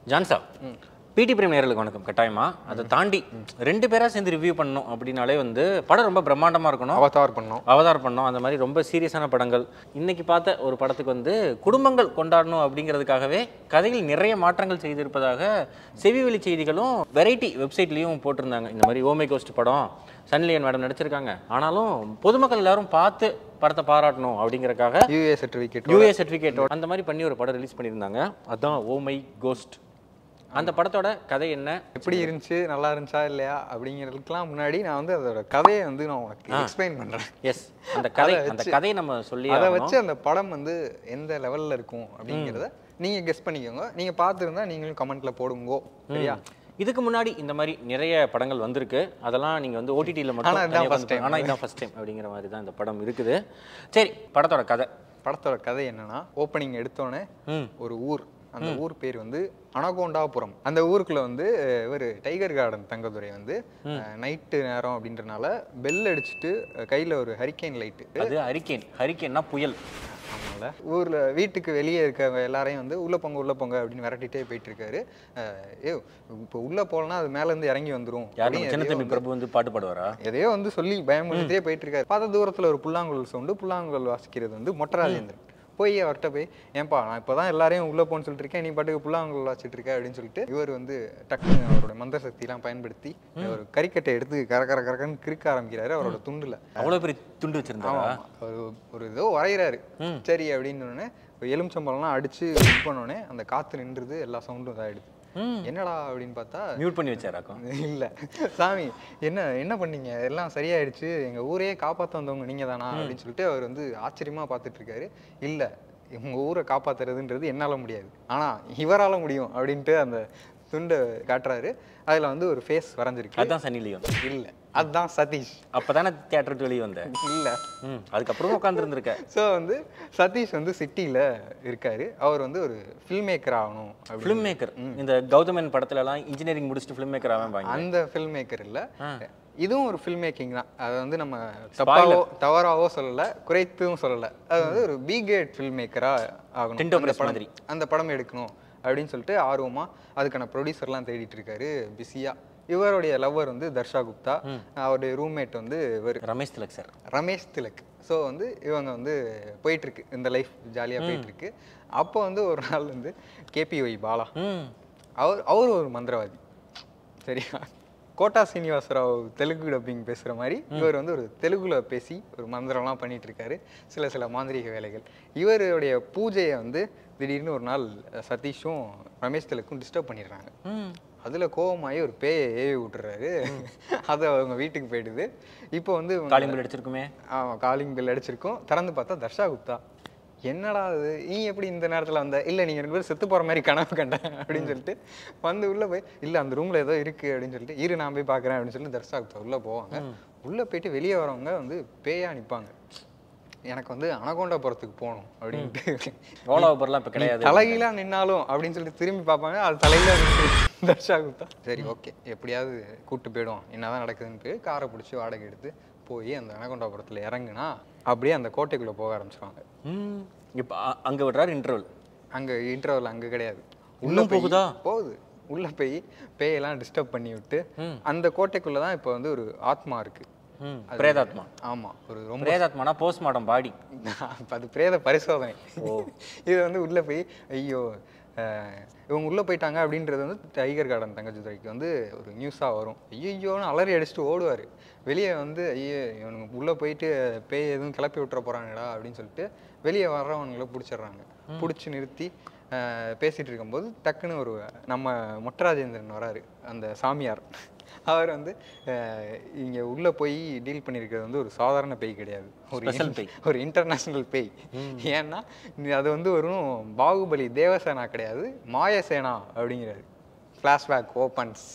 ஜான்சா பிடி பிரேம் நேயர்களுக்கு வணக்கம். கட்டாயமா அதை தாண்டி 2 பேரா சேர்ந்து ரிவ்யூ பண்ணணும் அப்படின்னாலே வந்து படம் ரொம்ப பிரம்மாண்டமா இருக்கணும். அவதார் பண்ணோம் அந்த மாதிரி ரொம்ப சீரியஸான படங்கள். இன்னைக்கு பார்த்த ஒரு படத்துக்கு வந்து குடும்பங்கள் கொண்டாடணும் அப்படிங்கிறதுக்காகவே கதையில் நிறைய மாற்றங்கள் செய்திருப்பதாக செவிவெளி செய்திகளும் வெரைட்டி வெப்சைட்லேயும் போட்டிருந்தாங்க. இந்த மாதிரி ohmyghost படம் சன்னிலியன் மேடம் நடிச்சிருக்காங்க. ஆனாலும் பொதுமக்கள் எல்லாரும் பார்த்து படத்தை பாராட்டணும் அப்படிங்கறதுக்காக யூஏ சர்டிஃபிகேட்டோட அந்த மாதிரி பண்ணி ஒரு படம் ரிலீஸ் பண்ணியிருந்தாங்க. அதுதான் ohmyghost. அந்த படத்தோட கதை என்ன, எப்படி இருந்துச்சு, நல்லா இருந்துச்சா இல்லையா அப்படிங்கிறதுக்கெல்லாம் முன்னாடி நான் வந்து அதோட கதையை வந்து நான் உனக்கு எக்ஸ்பிளைன் பண்ணுறேன். எஸ், அந்த கதையை நம்ம சொல்லி அதை வச்சு அந்த படம் வந்து எந்த லெவலில் இருக்கும் அப்படிங்கிறத நீங்கள் கெஸ் பண்ணிக்கோங்க. நீங்கள் பார்த்துருந்தா நீங்களும் கமெண்ட்டில் போடுங்கோ. சரியா? இதுக்கு முன்னாடி இந்த மாதிரி நிறைய படங்கள் வந்திருக்கு. அதெல்லாம் நீங்கள் வந்து ஓடிடியில் மட்டும் ஆனால் இதான் ஃபர்ஸ்ட் டைம் அப்படிங்கிற மாதிரி தான் இந்த படம் இருக்குது. சரி, படத்தோட கதை என்னன்னா, ஓப்பனிங் எடுத்தோன்னே ஒரு ஊர், அந்த ஊர் பேர் வந்து அனகோண்டாபுரம். அந்த ஊருக்குள்ள வந்து ஒரு டைகர் கார்டன் தங்கதுரை வந்து நைட்டு நேரம் அப்படின்றனால பெல் அடிச்சுட்டு கையில ஒரு ஹரிக்கேன் லைட்டு. அது ஹரிக்கேன்னா புயல். ஆமாம்ல, ஊர்ல வீட்டுக்கு வெளியே இருக்க எல்லாரையும் வந்து உள்ள போங்க அப்படின்னு விரட்டிட்டே போயிட்டு இருக்காரு. இப்போ உள்ள போலன்னா அது மேல இருந்து இறங்கி வந்துரும். பிரபு வந்து பாட்டு பாடுவாரா, எதையோ வந்து சொல்லி பயமுறுத்திட்டே போயிட்டு இருக்காரு. பார்த்த தூரத்துல ஒரு புல்லாங்குழல் சவுண்டு. புல்லாங்குழல் வாசிக்கிறது வந்து மொட்டராஜேந்திரன். போய் அவர்கிட்ட போய், ஏன்பா நான் இப்போதான் எல்லாரையும் உள்ளே போன்னு சொல்லிட்டு இருக்கேன், நீ பாட்டுக்கு புல்லாங்குழல் வச்சுட்டு இருக்க அப்படின்னு சொல்லிட்டு இவர் வந்து டக்குன்னு அவரோட மந்திர சக்தியெல்லாம் பயன்படுத்தி ஒரு கறிக்கட்டை எடுத்து கரக்கன்னு கிறுக்க ஆரம்பிக்கிறாரு அவரோட துண்டுல. அவ்வளோ பெரிய துண்டு வச்சிருந்தாங்க. ஒரு இதோ வரைகிறாரு. சரி அப்படின்னு எலுமிச்சம்பழம்லாம் அடிச்சு இது பண்ணோடனே அந்த காற்று நின்றுது, எல்லா சவுண்டும் இதாகிடுது. என்னடா அப்படின்னு பார்த்தா மியூட் பண்ணி வச்சாராக்கும். இல்லை, சாமி என்ன பண்ணீங்க, எல்லாம் சரியாயிடுச்சு, எங்கள் ஊரையே காப்பாற்ற வந்தவங்க நீங்கள் தானா அப்படின்னு சொல்லிட்டு அவர் வந்து ஆச்சரியமாக பார்த்துட்டு இருக்காரு. இல்லை, உங்கள் ஊரை காப்பாற்றுறதுன்றது என்னால் முடியாது, ஆனால் இவரால் முடியும் அப்படின்ட்டு அந்த துண்டை காட்டுறாரு. அதில் வந்து ஒரு ஃபேஸ் வரைஞ்சிருக்கு. அதுதான் சன்னிலியோன். இல்லை, அதுதான் சதீஷ். அப்போதானே தியேட்டருக்கு வெளியே வந்தேன். இல்லை, அதுக்கப்புறம் உட்காந்துருந்துருக்கேன். ஸோ வந்து சதீஷ் வந்து சிட்டியில் இருக்காரு. அவர் வந்து ஒரு ஃபில்ம் மேக்கர் ஆகணும். ஃபில்ம் மேக்கர் இந்த கௌதமன் படத்துலலாம் இன்ஜினியரிங் முடிச்சுட்டு ஃபில்ம் மேக்கர் ஆவாங்க. அந்த ஃபில்ம் மேக்கர் இல்லை, இதுவும் ஒரு ஃபில்ம் மேக்கிங் தான். அதை வந்து நம்ம தவறாவோ சொல்லலை, குறைத்தும் சொல்லலை. அது வந்து ஒரு பி கிரேட் ஃபில்ம் மேக்கராக ஆகணும், அந்த படம் எடுக்கணும் அப்படின்னு சொல்லிட்டு ஆர்வமாக அதுக்கான ப்ரொடியூசர்லாம் தேடிட்டு இருக்காரு பிஸியாக. இவருடைய லவ்வர் வந்து தர்ஷா குப்தா, அவருடைய ரூம்மேட் வந்து இவர் ரமேஷ் திலக். ஸோ வந்து இவங்க வந்து போயிட்டுருக்கு, இந்த லைஃப் ஜாலியாக போயிட்டுருக்கு. அப்போ வந்து ஒரு நாள் வந்து கேபிஒய் பாலா அவர் ஒரு மந்திரவாதி. சரியா? கோட்டா சீனிவாசராவ் தெலுங்கு டப்பிங் பேசுகிற மாதிரி இவர் வந்து ஒரு தெலுங்குல பேசி ஒரு மந்திரம்லாம் பண்ணிட்டு இருக்காரு, சில மாந்திரிக வேலைகள். இவருடைய பூஜையை வந்து திடீர்னு ஒரு நாள் சதீஷும் ரமேஷ் திலக்கும் டிஸ்டர்ப் பண்ணிடுறாங்க. அதில் கோபமாகி ஒரு பேயை ஏவி விட்டுறாரு. அது அவங்க வீட்டுக்கு போயிடுது. இப்போ வந்து காலிங் பெல் அடிச்சிருக்குமே. ஆமாம், காலிங் பெல் அடிச்சிருக்கோம். திறந்து பார்த்தா தர்ஷா குப்தா. என்னடா அது, நீ எப்படி இந்த நேரத்தில் வந்த? இல்லை, நீங்கள் 2 பேரும் செத்து போகிற மாதிரி கனவு கண்டேன் அப்படின்னு சொல்லிட்டு வந்து உள்ளே போய், இல்லை அந்த ரூமில் ஏதோ இருக்குது அப்படின்னு சொல்லிட்டு நான் போய் பார்க்குறேன் அப்படின்னு சொல்லிட்டு தர்ஷா குப்தா உள்ளே போவாங்க. உள்ளே போயிட்டு வெளியே வரவங்க வந்து பேயாக நிற்பாங்க. எனக்கு வந்து அனகோண்டாபுரத்துக்கு போகணும் அப்படின்ட்டு. ஓலாபுரம்லாம் இப்போ கிடையாது, தலைகீழாக நின்னாலும் அப்படின்னு சொல்லிட்டு திரும்பி பார்ப்பாங்க. அது தலைகீழாக நின்று தர்ஷா குப்தா சரி ஓகே எப்படியாவது கூப்பிட்டு போயிடும், என்னதான் நடக்குதுன்னு காரை பிடிச்சி வாடகை எடுத்து போய் அந்த அனகோண்டாபுரத்தில் இறங்குனா அப்படியே அந்த கோட்டைக்குள்ளே போக ஆரம்பிச்சிருவாங்க. இப்போ அங்கே விடுறாரு இன்டர்வல். அங்கே கிடையாது, உள்ளே போகுது. உள்ளே போய் பேயெல்லாம் டிஸ்டர்ப் பண்ணி விட்டு அந்த கோட்டைக்குள்ளே தான் இப்போ வந்து ஒரு ஆத்மா இருக்குது, பிரேதாத்மா. ஆமாம், ஒரு ரொம்ப பிரேதாத்மானா போஸ்ட்மார்ட்டம் பாடி. அது பிரேத பரிசோதனை. இது வந்து உள்ளே போய் ஐயோ இவங்க உள்ளே போயிட்டாங்க அப்படின்றது வந்து டைகர் கார்டன் தங்கச்சிதுரைக்கு வந்து ஒரு நியூஸாக வரும். ஐயோன்னு அலறி அடிச்சுட்டு ஓடுவார் வெளியே வந்து. ஐயோ இவனுக்கு உள்ளே போயிட்டு பேய் எதுவும் கிளப்பி விட்டுற போகிறாங்கடா அப்படின்னு சொல்லிட்டு வெளியே வர்றவங்களை பிடிச்சிடுறாங்க. பிடிச்சி நிறுத்தி பேசிகிட்டு இருக்கும்போது டக்குன்னு ஒரு நம்ம மொட்டராஜேந்திரன் வராரு, அந்த சாமியார். அவர் வந்து இங்கே உள்ளே போய் டீல் பண்ணியிருக்கிறது வந்து ஒரு சாதாரண பேய் கிடையாது, ஒரு இன்டர்நேஷ்னல் பேய். ஏன்னா அது வந்து ஒரு பாகுபலி தேவசேனா கிடையாது, மாயசேனா அப்படிங்கிறாரு. Flashback opens.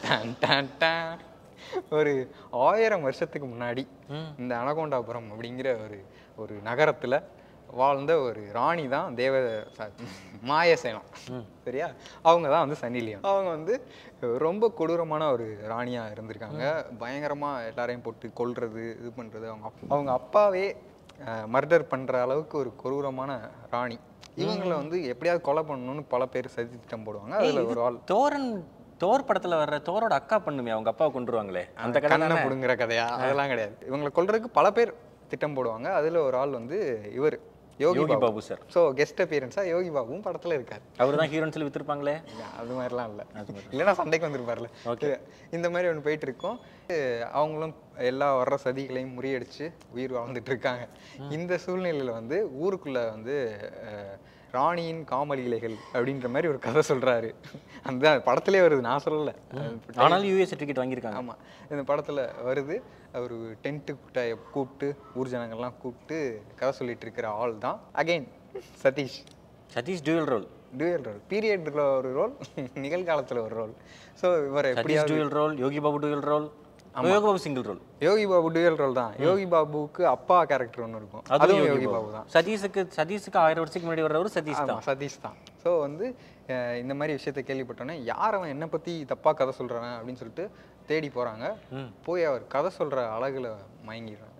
ஒரு 1000 வருஷத்துக்கு முன்னாடி இந்த அனகோண்டாபுரம் அப்படிங்கிற ஒரு நகரத்தில் வாழ்ந்த ஒரு ராணி தான் மாயசேனா. சரியா? அவங்க தான் வந்து சன்னிலியோன். அவங்க வந்து ரொம்ப கொடூரமான ஒரு ராணியாக இருந்திருக்காங்க. பயங்கரமாக எல்லாரையும் போட்டு கொல்றது, இது பண்ணுறது. அவங்க அப்பாவே மர்டர் பண்ணுற அளவுக்கு ஒரு கொடூரமான ராணி. இவங்களை வந்து எப்படியாவது கொலை பண்ணணும்னு பல பேர் சதி திட்டம் போடுவாங்க. அதில் ஒரு ஆள் தோர் படத்துல வர்ற தோரோட அக்கா பண்ணுமே, அவங்க அப்பாவை கொண்டுருவாங்களே, அந்த கண்ணை புடுங்குற கதையா? அதெல்லாம் கிடையாது. இவங்களை கொல்றதுக்கு பல பேர் திட்டம் போடுவாங்க. அதுல ஒரு ஆள் வந்து இவர் Yogi Babu sir. So guest அப்பியரன்ஸா யோகி பாபுவும் படத்துல இருக்காரு. அவர் தான் ஹீரோன்னு சொல்லி வித்துருப்பாங்களே. அது மாதிரிலாம் இல்லை, இல்லைன்னா சண்டைக்கு வந்திருப்பார்ல. இந்த மாதிரி ஒன்று போயிட்டு இருக்கோம். அவங்களும் எல்லா வர்ற சதிகளையும் முறியடிச்சு உயிர் வாழ்ந்துட்டு இருக்காங்க. இந்த சூழ்நிலையில வந்து ஊருக்குள்ள வந்து ராணியின் காமலீலைகள் அப்படின்ற மாதிரி ஒரு கதை சொல்றாரு. அந்த படத்திலே வருது, நான் சொல்லல. ஆனாலும் யூஏ சர்டிஃபிகேட் வாங்கியிருக்காங்க. ஆமா, இந்த படத்துல வருது. அவர் டென்ட்டு கூப்பிட்டு ஊர் ஜனங்கள்லாம் கூப்பிட்டு கதை சொல்லிட்டு இருக்கிற ஆள் தான் again Sathish. Sathish dual role பீரியட்ல ஒரு ரோல், நிகழ்காலத்துல ஒரு ரோல். ஸோ இவர் எப்படியா dual role, Yogi Babu dual role, Yogi Babu single role. Yogi Babu dual role தான். யோகி பாபுக்கு அப்பா கேரக்டர் ஒன்று இருக்கும், அதுவும் யோகி பாபு தான். சதீஷுக்கு 1000 வருஷத்துக்கு முன்னாடி வர்றவர் சதீஷ் தான். ஸோ வந்து இந்த மாதிரி விஷயத்த கேள்விப்பட்டோன்னே யார் அவன் என்ன பத்தி தப்பா கதை சொல்றான் அப்படின்னு சொல்லிட்டு தேடி போறாங்க. போய் அவர் கதை சொல்ற அழகுல மயங்கிடுறாங்க.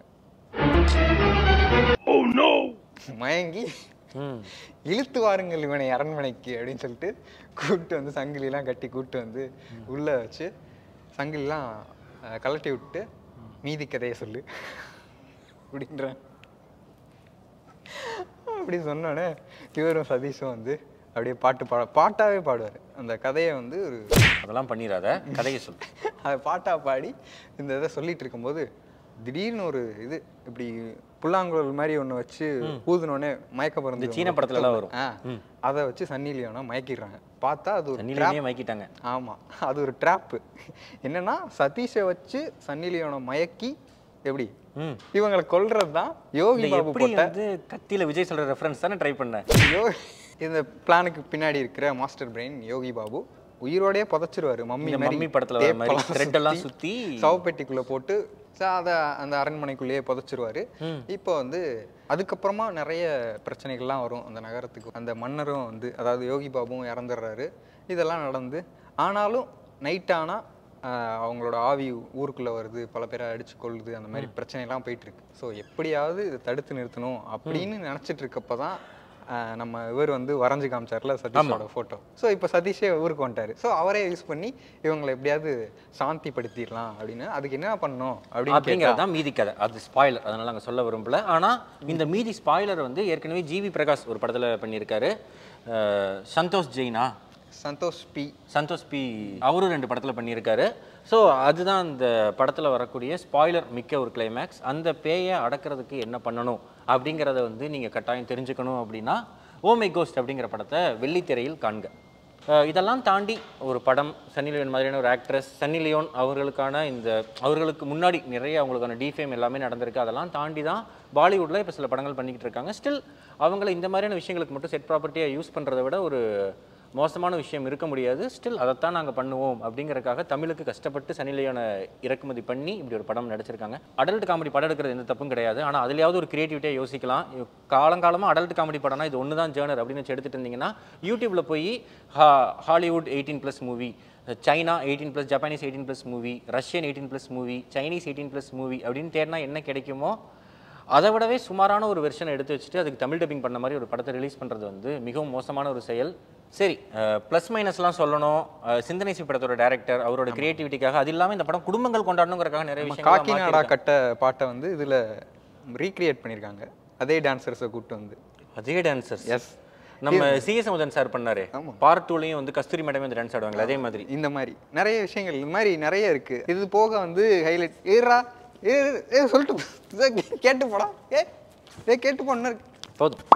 மயங்கி இழுத்து வாருங்கள் இவனை அரண்மனைக்கு அப்படின்னு சொல்லிட்டு கூப்பிட்டு வந்து சங்கிலிலாம் கட்டி கூப்பிட்டு வந்து உள்ள வச்சு சங்கிலிலாம் கலட்டி விட்டு மீதி கதையை சொல்லு அப்படின்ற. அப்படி சொன்னோடனே இவரும் சதீஷும் வந்து அப்படியே பாட்டாவே பாடுவார். அந்த கதையை வந்து ஒரு அதெல்லாம் பண்ணிடாத கதையை சொல்லு அதை பாட்டா பாடி இந்த இதை சொல்லிட்டு இருக்கும்போது திடீர்னு ஒரு இது இப்படி புல்லாங்குழல் மாதிரி ஒன்று வச்சு ஊதுனோடனே மயக்க பிறந்து சீன படத்துல எல்லாம் வரும். அதை வச்சு சன்னி லியோனை மயக்கிடுறாங்க. பார்த்தா அது ஒரு மயக்கிட்டாங்க. ஆமா, அது ஒரு ட்ராப்பு. என்னன்னா சதீஷை வச்சு சன்னி லியோனை மயக்கி எப்படி இவங்களை கொல்றது தான் யோகி பாபு போட்ட கத்தியில விஜய் சொல்ற ரெஃபரன்ஸ் தானே ட்ரை பண்ணேன். இந்த பிளானுக்கு பின்னாடி இருக்கிற மாஸ்டர் பிரெயின் யோகி பாபு உயிரோடய புதைச்சிருவாரு. மம்மி படத்துல சுத்தி சவப்பெட்டிக்குள்ள போட்டு அதை அந்த அரண்மனைக்குள்ளேயே புதைச்சிருவாரு. இப்போ வந்து அதுக்கப்புறமா நிறைய பிரச்சனைகள்லாம் வரும் அந்த நகரத்துக்கு. அந்த மன்னரும் வந்து அதாவது யோகி பாபுவும் இறந்துடுறாரு. இதெல்லாம் நடந்து ஆனாலும் நைட் ஆனா அவங்களோட ஆவி ஊருக்குள்ள வருது, பல பேரை அடிச்சு கொள்ளுது, அந்த மாதிரி பிரச்சனைலாம் போயிட்டு இருக்கு. ஸோ எப்படியாவது இதை தடுத்து நிறுத்தணும் அப்படின்னு நினைச்சிட்டு இருக்கப்பதான் நம்ம இவர் வந்து வரைஞ்சு காமிச்சார்ல சதீஷோட போட்டோ. ஸோ இப்போ சதீஷே ஊருக்கு வந்துட்டாரு. ஸோ அவரே யூஸ் பண்ணி இவங்களை எப்படியாவது சாந்தி படுத்திடலாம் அப்படின்னு. அதுக்கு என்ன பண்ணணும் அப்படிங்கிறதான் மீதி கதை. அது ஸ்பாயிலர், அதனால நாங்கள் சொல்ல விரும்பல. ஆனால் இந்த மீதி ஸ்பாயிலர் வந்து ஏற்கனவே ஜிவி பிரகாஷ் ஒரு படத்தில் பண்ணியிருக்காரு. சந்தோஷ் பி அவரும் 2 படத்தில் பண்ணியிருக்காரு. ஸோ அதுதான் அந்த படத்தில் வரக்கூடிய ஸ்பாயிலர் மிக்க ஒரு கிளைமேக்ஸ். அந்த பேயை அடக்கிறதுக்கு என்ன பண்ணணும் அப்படிங்கிறத வந்து நீங்கள் கட்டாயம் தெரிஞ்சுக்கணும் அப்படின்னா ஓஹ்மைகோஸ்ட் அப்படிங்கிற படத்தை வெள்ளித்திரையில் காண்க. இதெல்லாம் தாண்டி ஒரு படம், சன்னி லியோன் மாதிரியான ஒரு ஆக்ட்ரஸ், சன்னி லியோன் அவர்களுக்கான அவர்களுக்கு முன்னாடி நிறைய அவங்களுக்கான டிஃபேம் எல்லாமே நடந்திருக்கு. அதெல்லாம் தாண்டி தான் பாலிவுட்டில் இப்போ சில படங்கள் பண்ணிக்கிட்டு இருக்காங்க. ஸ்டில் அவங்கள இந்த மாதிரியான விஷயங்களுக்கு மட்டும் செட் ப்ராப்பர்ட்டியாக யூஸ் பண்ணுறதை விட ஒரு மோசமான விஷயம் இருக்க முடியாது. ஸ்டில் அதைத்தான் நாங்கள் பண்ணுவோம் அப்படிங்கிறதுக்காக தமிழுக்கு கஷ்டப்பட்டு சன்னி லியோனை இறக்குமதி பண்ணி இப்படி ஒரு படம் நடிச்சிருக்காங்க. அடல்ட் காமெடி படம் எடுக்கிறது எந்த தப்பும் கிடையாது. ஆனால் அதுலேயாவது ஒரு கிரியேட்டிவிட்டியாக யோசிக்கலாம். காலங்காலமாக அடல்ட் காமெடி படம்னா இது ஒன்று தான் ஜேர்னர் அப்படின்னு வச்சு எடுத்துகிட்டு இருந்தீங்கன்னா யூடியூப்பில் போய் Hollywood 18+ movie, China 18+, Japanese 18+ movie, Russian 18+ movie, Chinese 18+ movie அப்படின்னு தேடினா என்ன கிடைக்குமோ அதை விடவே சுமாரான ஒரு வெர்ஷனை எடுத்து வச்சுட்டு அதுக்கு தமிழ் டப்பிங் பண்ண மாதிரி ஒரு படத்தை ரிலீஸ் பண்ணுறது வந்து மிகவும் மோசமான ஒரு செயல். சரி, ப்ளஸ் மைனஸ்லாம் சொல்லணும். சிந்தனை சி படத்தோட டைரக்டர் அவரோட கிரியேட்டிவிட்டிக்காக, அது இல்லாமல் இந்த படம் குடும்பங்கள் கொண்டாடணுங்கிறக்காக நிறைய விஷயம் காக்கிநாடா கட்ட பாட்டை வந்து இதில் ரீக்ரியேட் பண்ணியிருக்காங்க. அதே டான்சர்ஸை கூப்பிட்டு வந்து அதே டான்சர்ஸ். எஸ், நம்ம சிஎஸ் முதன் சார் பண்ணாரு. பார்ட் 2லையும் வந்து கஸ்தூரி மேடமே வந்து டான்ஸ் ஆடுவாங்க. அதே மாதிரி இந்த மாதிரி நிறைய விஷயங்கள் இந்த மாதிரி நிறைய இருக்கு. இது போக வந்து ஹைலைட் சொல்லிட்டு கேட்டு போடா கேட்டு போன போதும்.